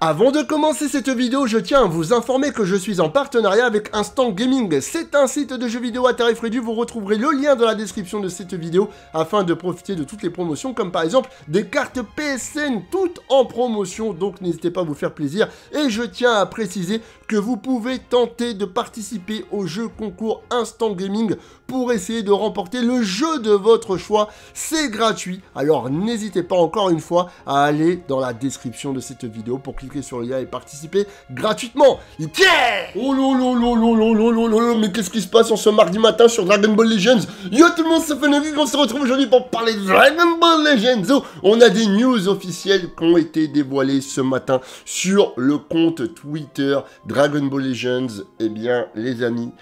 Avant de commencer cette vidéo, je tiens à vous informer que je suis en partenariat avec Instant Gaming. C'est un site de jeux vidéo à tarif réduit, vous retrouverez le lien dans la description de cette vidéo afin de profiter de toutes les promotions, comme par exemple des cartes PSN, toutes en promotion, donc n'hésitez pas à vous faire plaisir. Et je tiens à préciser que vous pouvez tenter de participer au jeu concours Instant Gaming pour essayer de remporter le jeu de votre choix. C'est gratuit, alors n'hésitez pas encore une fois à aller dans la description de cette vidéo pour cliquer sur le lien et participer gratuitement. Yeah! Oh lolo, mais qu'est-ce qui se passe en ce mardi matin sur Dragon Ball Legends? Yo tout le monde, c'est Feneric, on se retrouve aujourd'hui pour parler de Dragon Ball Legends. Oh, on a des news officielles qui ont été dévoilées ce matin sur le compte Twitter Dragon Ball Legends. Eh bien les amis,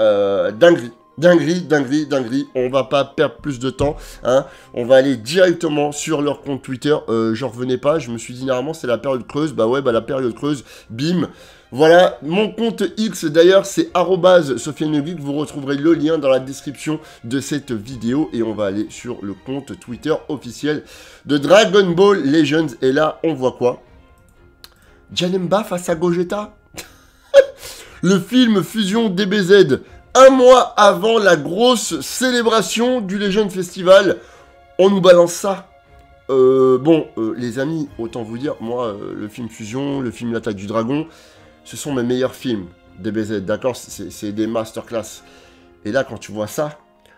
dinguerie, on va pas perdre plus de temps, hein. On va aller directement sur leur compte Twitter, j'en revenais pas, je me suis dit normalement c'est la période creuse, bah ouais, bah la période creuse, bim. Voilà, mon compte X d'ailleurs c'est @SofianeGeek, vous retrouverez le lien dans la description de cette vidéo et on va aller sur le compte Twitter officiel de Dragon Ball Legends et là on voit quoi? Janemba face à Gogeta. Le film Fusion DBZ. Un mois avant la grosse célébration du Legend Festival, on nous balance ça. Les amis, autant vous dire, moi, le film Fusion, le film L'Attaque du Dragon, ce sont mes meilleurs films, DBZ, d'accord? C'est des masterclass. Et là, quand tu vois ça,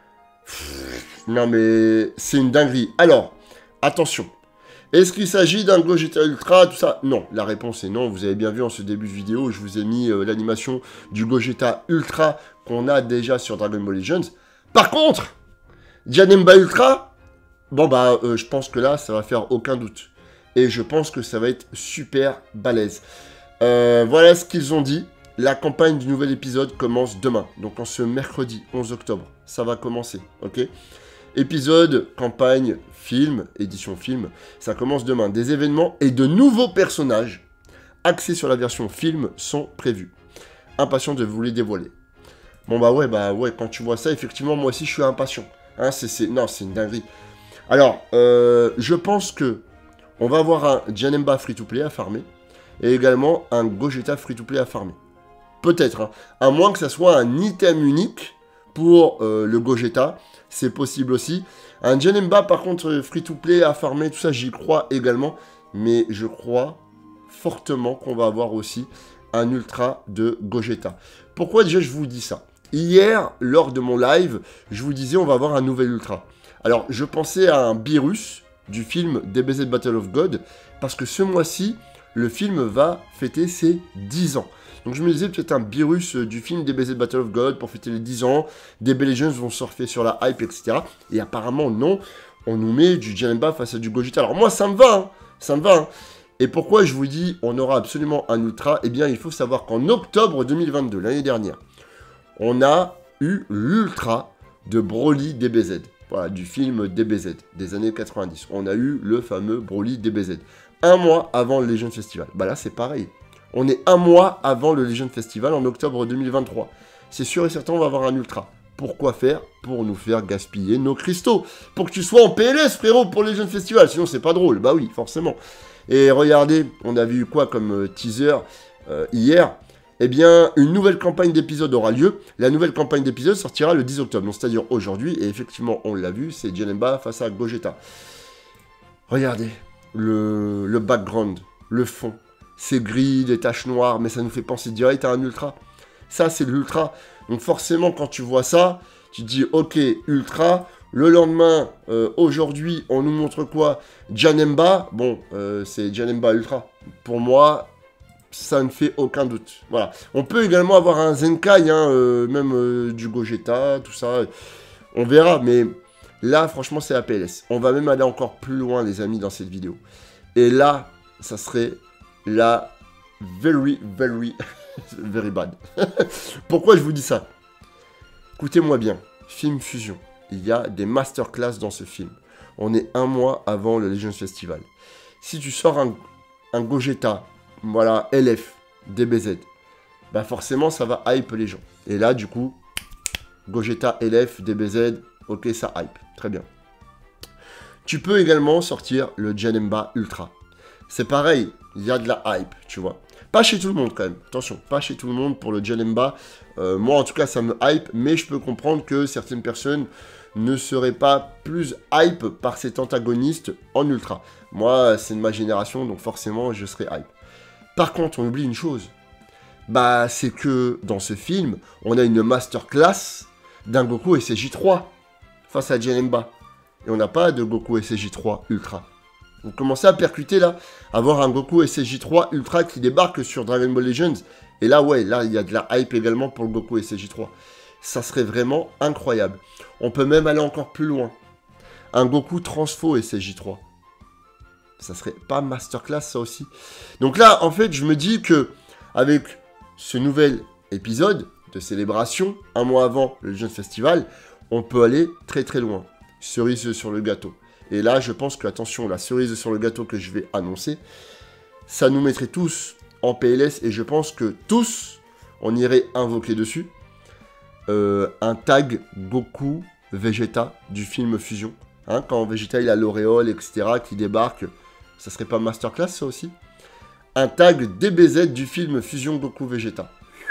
non mais, c'est une dinguerie. Alors, attention. Est-ce qu'il s'agit d'un Gogeta Ultra, tout ça? Non, la réponse est non. Vous avez bien vu en ce début de vidéo, je vous ai mis l'animation du Gogeta Ultra qu'on a déjà sur Dragon Ball Legends. Par contre, Janemba Ultra, je pense que là, ça va faire aucun doute. Et je pense que ça va être super balèze. Voilà ce qu'ils ont dit. La campagne du nouvel épisode commence demain. Donc en ce mercredi 11 octobre, ça va commencer, ok? Épisode, campagne, film, édition film, ça commence demain. Des événements et de nouveaux personnages axés sur la version film sont prévus. Impatient de vous les dévoiler. Quand tu vois ça, effectivement, moi aussi, je suis impatient. Hein, c'est une dinguerie. Alors, je pense que on va avoir un Janemba free-to-play à farmer et également un Gogeta free-to-play à farmer. Peut-être, hein, à moins que ça soit un item unique pour le Gogeta. C'est possible aussi. Un Janemba, par contre, free-to-play à farmer, tout ça, j'y crois également. Mais je crois fortement qu'on va avoir aussi un Ultra de Gogeta. Pourquoi déjà je vous dis ça? Hier, lors de mon live, je vous disais on va avoir un nouvel Ultra. Alors, je pensais à un Beerus du film DBZ Battle of God, parce que ce mois-ci, le film va fêter ses 10 ans. Donc je me disais peut-être un Beerus du film DBZ Battle of God pour fêter les 10 ans, DB Legends vont surfer sur la hype, etc. Et apparemment non, on nous met du Janemba face à du Gogeta. Alors moi ça me va, hein, ça me va. Hein. Et pourquoi je vous dis on aura absolument un Ultra? Eh bien il faut savoir qu'en octobre 2022, l'année dernière, on a eu l'Ultra de Broly DBZ. Voilà, du film DBZ des années 90. On a eu le fameux Broly DBZ. Un mois avant le Legend Festival. Bah là c'est pareil. On est un mois avant le Legend Festival en octobre 2023. C'est sûr et certain, on va avoir un Ultra. Pourquoi faire? Pour nous faire gaspiller nos cristaux. Pour que tu sois en PLS, frérot, pour le Legend Festival. Sinon, c'est pas drôle. Bah oui, forcément. Et regardez, on a vu quoi comme teaser hier? Eh bien, une nouvelle campagne d'épisode aura lieu. La nouvelle campagne d'épisode sortira le 10 octobre. Donc, c'est-à-dire aujourd'hui. Et effectivement, on l'a vu, c'est Janemba face à Gogeta. Regardez le background, le fond. C'est gris, des taches noires, mais ça nous fait penser direct à un Ultra. Ça, c'est l'Ultra. Donc forcément, quand tu vois ça, tu te dis, ok, Ultra. Le lendemain, aujourd'hui, on nous montre quoi? Janemba. Bon, c'est Janemba Ultra. Pour moi, ça ne fait aucun doute. Voilà. On peut également avoir un Zenkai, hein, même du Gogeta, tout ça. On verra, mais là, franchement, c'est la PLS. On va même aller encore plus loin, les amis, dans cette vidéo. Et là, ça serait... la very bad. Pourquoi je vous dis ça? Écoutez-moi bien, film Fusion. Il y a des masterclass dans ce film. On est un mois avant le Legends Festival. Si tu sors un Gogeta, voilà, LF, DBZ, bah forcément ça va hype les gens. Et là, du coup, Gogeta, LF, DBZ, ok, ça hype. Très bien. Tu peux également sortir le Janemba Ultra. c'est pareil, il y a de la hype, tu vois. Pas chez tout le monde quand même, attention, pas chez tout le monde pour le Janemba. Moi en tout cas ça me hype, mais je peux comprendre que certaines personnes ne seraient pas plus hype par cet antagoniste en ultra. Moi c'est de ma génération, donc forcément je serais hype. Par contre on oublie une chose, bah c'est que dans ce film, on a une masterclass d'un Goku SJ3 face à Janemba. Et on n'a pas de Goku SJ3 Ultra. Vous commencez à percuter là, avoir un Goku SJ3 Ultra qui débarque sur Dragon Ball Legends. Et là, ouais, là, il y a de la hype également pour le Goku SJ3. Ça serait vraiment incroyable. On peut même aller encore plus loin. Un Goku Transfo SJ3. Ça serait pas masterclass, ça aussi. Donc là, en fait, je me dis que avec ce nouvel épisode de célébration, un mois avant le Legends Festival, on peut aller très très loin. Cerise sur le gâteau. Et là, je pense que, attention, la cerise sur le gâteau que je vais annoncer, ça nous mettrait tous en PLS, et je pense que tous, on irait invoquer dessus un tag Goku Vegeta du film Fusion. Hein, quand Vegeta, il a l'auréole, etc., qui débarque, ça serait pas masterclass, ça aussi? Un tag DBZ du film Fusion Goku Vegeta.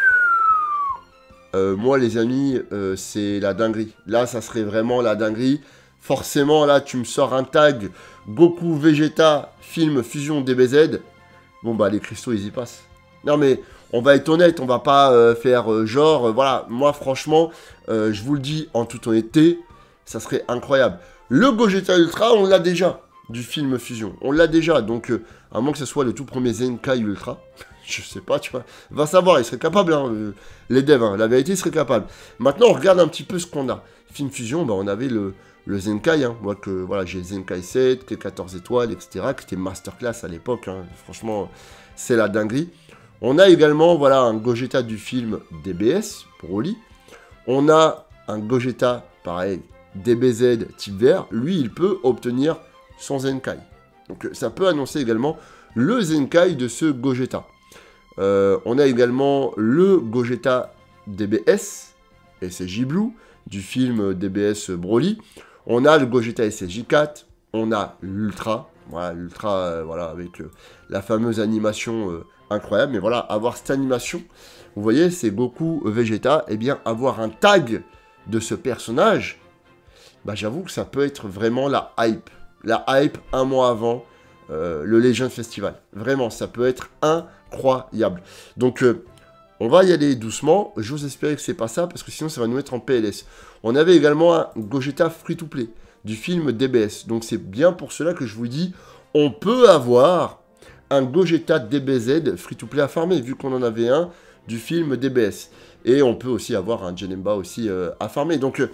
Moi, les amis, c'est la dinguerie. Là, ça serait vraiment la dinguerie. Forcément, là, tu me sors un tag Goku Vegeta, film Fusion DBZ. Bon, bah, les cristaux, ils y passent. Non, mais on va être honnête, on va pas faire genre... voilà, moi, franchement, je vous le dis en toute honnêteté, ça serait incroyable. Le Gogeta Ultra, on l'a déjà, du film Fusion. On l'a déjà, donc, à moins que ce soit le tout premier Zenkai Ultra... Je sais pas, tu vois. Va savoir, il serait capable, hein, les devs, hein, la vérité, il serait capable. Maintenant, on regarde un petit peu ce qu'on a. Film Fusion, bah, on avait le Zenkai, hein. Moi, voilà, j'ai Zenkai 7, qui est 14 étoiles, etc., qui était masterclass à l'époque, hein. Franchement, c'est la dinguerie. On a également, voilà, un Gogeta du film DBS, pour Oli. On a un Gogeta, pareil, DBZ type vert. Lui, il peut obtenir son Zenkai. Donc, ça peut annoncer également le Zenkai de ce Gogeta. On a également le Gogeta DBS, SSJ Blue, du film DBS Broly. On a le Gogeta SSJ 4, on a l'Ultra, voilà, l'Ultra, voilà, avec la fameuse animation incroyable. Mais voilà, avoir cette animation, vous voyez, c'est Goku Vegeta, et bien avoir un tag de ce personnage, bah j'avoue que ça peut être vraiment la hype. La hype un mois avant le Legends Festival. Vraiment, ça peut être incroyable. Donc, on va y aller doucement. J'ose espérer que c'est pas ça, parce que sinon, ça va nous mettre en PLS. On avait également un Gogeta Free-to-Play du film DBS. Donc, c'est bien pour cela que je vous dis, on peut avoir un Gogeta DBZ Free-to-Play à farmer, vu qu'on en avait un du film DBS. Et on peut aussi avoir un Janemba aussi à farmer. Donc,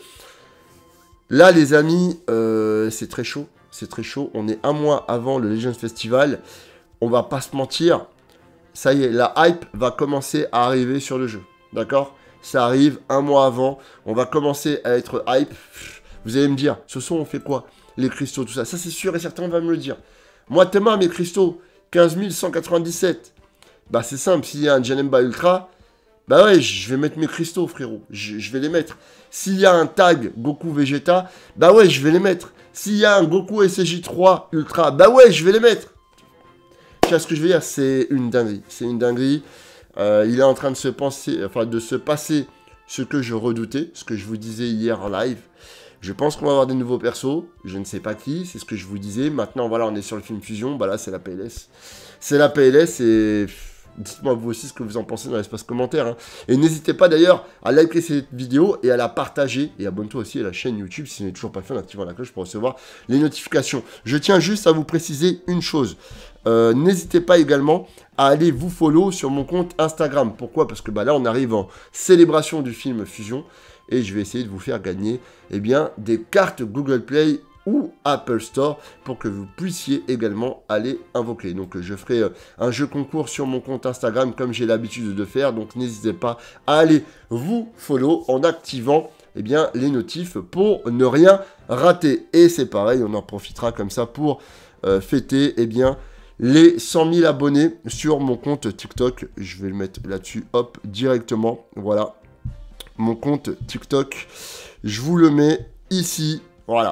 là, les amis, c'est très chaud. C'est très chaud, on est un mois avant le Legends Festival, on va pas se mentir, ça y est, la hype va commencer à arriver sur le jeu, d'accord? Ça arrive un mois avant, on va commencer à être hype, vous allez me dire, ce soir on fait quoi? Les cristaux, tout ça, ça c'est sûr et certain, on va me le dire. Moi, Théma, mes cristaux, 15 197, bah c'est simple, s'il y a un Janemba Ultra, bah ouais, je vais mettre mes cristaux, frérot, je vais les mettre. S'il y a un tag Goku Vegeta, bah ouais, je vais les mettre. S'il y a un Goku SJ3 Ultra, bah ouais, je vais les mettre. Tu vois ce que je veux dire? C'est une dinguerie. C'est une dinguerie. Il est en train de se passer ce que je redoutais, ce que je vous disais hier en live. Je pense qu'on va avoir des nouveaux persos. Je ne sais pas qui, c'est ce que je vous disais. Maintenant, voilà, on est sur le film Fusion. Bah là, c'est la PLS. C'est la PLS et... dites-moi vous aussi ce que vous en pensez dans l'espace commentaire. Hein. Et n'hésitez pas d'ailleurs à liker cette vidéo et à la partager. Et abonne-toi aussi à la chaîne YouTube si ce n'est toujours pas fait en activant la cloche pour recevoir les notifications. Je tiens juste à vous préciser une chose. N'hésitez pas également à aller vous follow sur mon compte Instagram. Pourquoi? Parce que bah, là on arrive en célébration du film Fusion. Et je vais essayer de vous faire gagner des cartes Google Play ou Apple Store pour que vous puissiez également aller invoquer. Donc je ferai un jeu concours sur mon compte Instagram comme j'ai l'habitude de faire. Donc n'hésitez pas à aller vous follow en activant les notifs pour ne rien rater. Et c'est pareil, on en profitera comme ça pour fêter les 100 000 abonnés sur mon compte TikTok. Je vais le mettre là-dessus, hop, directement. Voilà, mon compte TikTok. Je vous le mets ici. Voilà.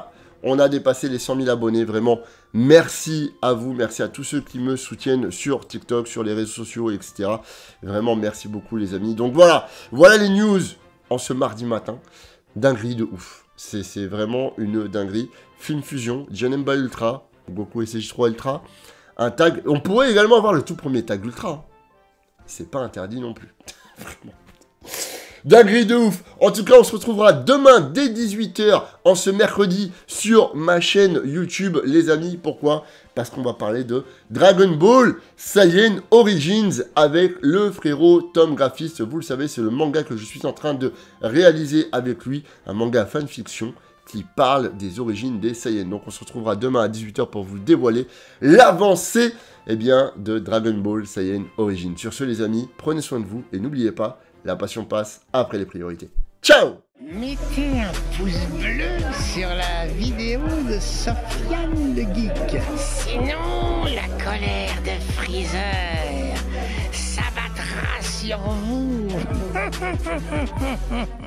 On a dépassé les 100 000 abonnés, vraiment. Merci à vous, merci à tous ceux qui me soutiennent sur TikTok, sur les réseaux sociaux, etc. Vraiment, merci beaucoup les amis. Donc voilà, voilà les news en ce mardi matin. Dinguerie de ouf. C'est vraiment une dinguerie. Film Fusion, Janemba Ultra, Goku SJ3 Ultra. Un tag, on pourrait également avoir le tout premier tag Ultra. C'est pas interdit non plus. Vraiment. Dinguerie de ouf. En tout cas, on se retrouvera demain dès 18 h en ce mercredi sur ma chaîne YouTube, les amis. Pourquoi? Parce qu'on va parler de Dragon Ball Saiyan Origins avec le frérot Tom Graphiste. Vous le savez, c'est le manga que je suis en train de réaliser avec lui. Un manga fanfiction qui parle des origines des Saiyans. Donc on se retrouvera demain à 18 h pour vous dévoiler l'avancée de Dragon Ball Saiyan Origins. Sur ce les amis, prenez soin de vous et n'oubliez pas, la passion passe après les priorités. Ciao! Mettez un pouce bleu sur la vidéo de Sofiane le Geek. Sinon, la colère de Freezer s'abattra sur vous.